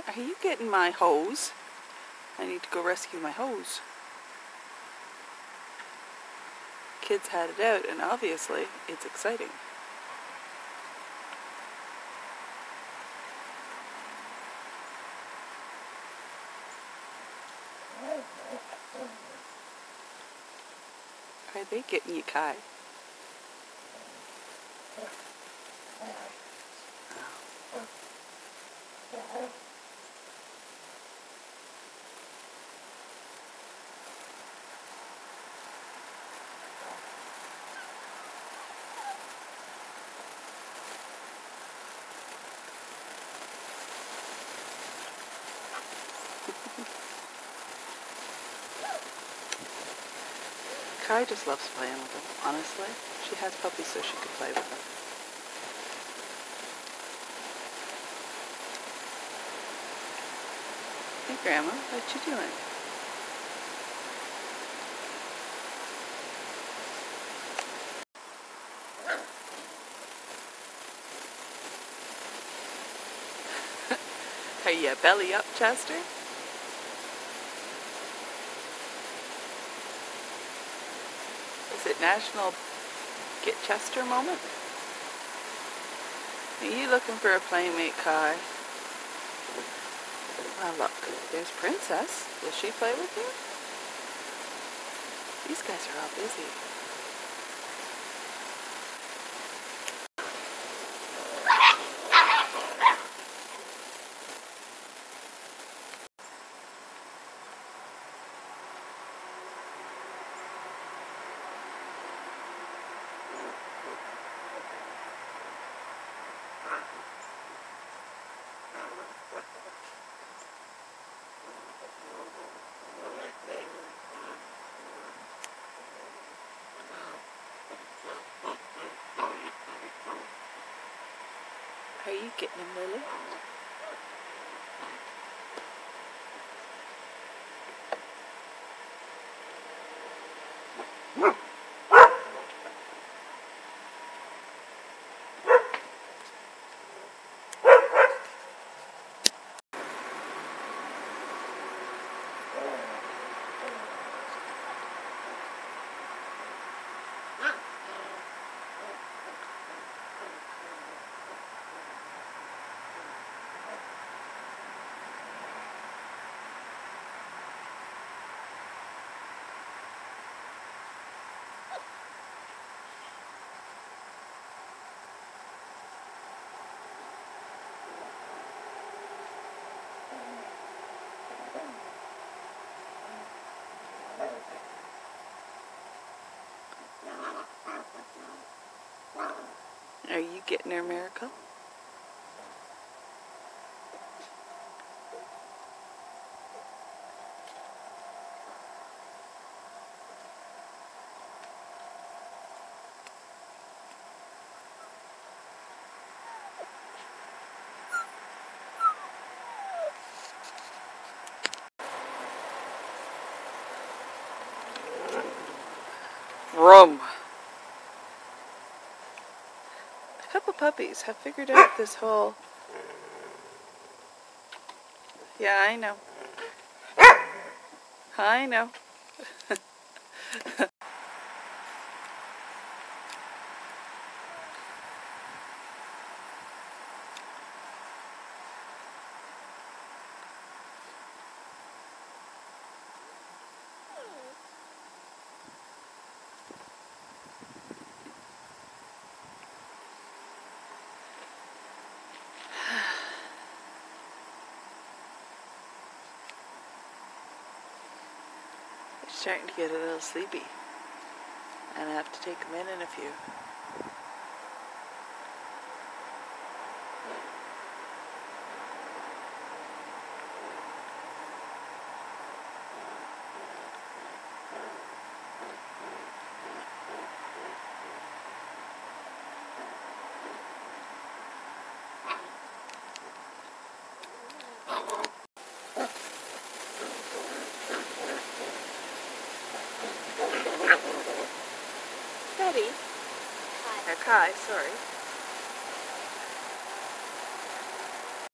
Are you getting my hose? I need to go rescue my hose. Kids had it out, and obviously it's exciting. Are they getting you, Kai? Kai just loves playing with them, honestly. She has puppies so she could play with them. Hey Grandma, what you doing? Are you belly up, Chester? Is it National Get Chester moment? Are you looking for a playmate, Kai? Oh look, there's Princess. Will she play with you? These guys are all busy. Are you getting him, Lily? Are you getting her, Miracle? Vroom. A couple puppies have figured out this whole... Yeah, I know. I know. Starting to get a little sleepy, and I have to take them in a few. Betty, or Kai, sorry.